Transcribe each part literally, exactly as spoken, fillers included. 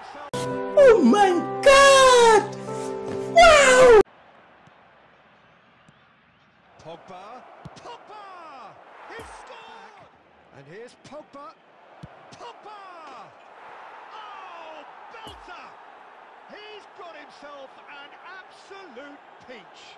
himself. Oh my God! Wow! Pogba. Pogba! He scored! And here's Pogba. Pogba! Oh, belter! He's got himself an absolute peach.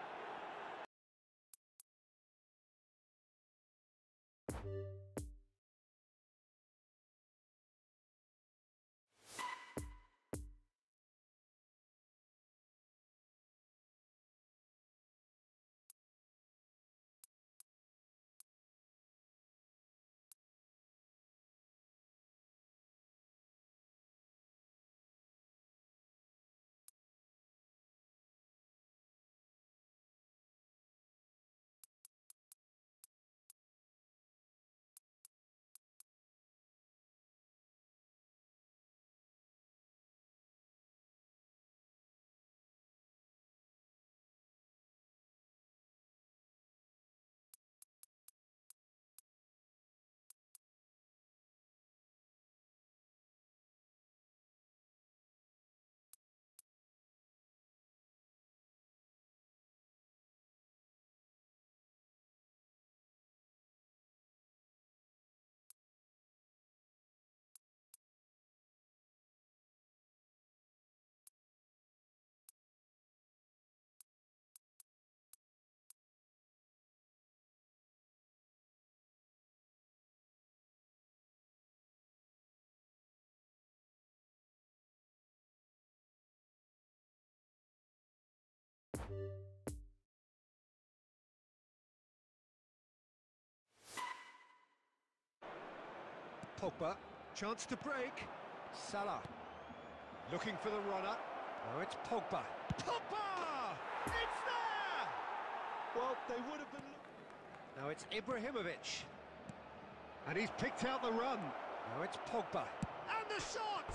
Pogba, chance to break. Salah, looking for the runner. Now it's Pogba. Pogba! It's there! Well, they would have been... Now it's Ibrahimovic. And he's picked out the run. Now it's Pogba. And the shot!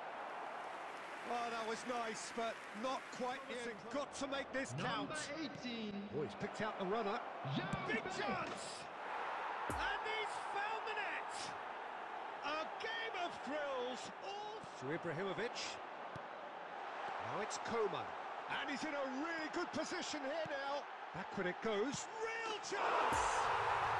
Oh, that was nice, but not quite yet. Got to make this count. Number eighteen. Oh, he's picked out the runner. Big chance! And he's found the net! A game of thrills, all to Ibrahimovic. Now it's Coman. And he's in a really good position here now. Back when it goes. Real chance!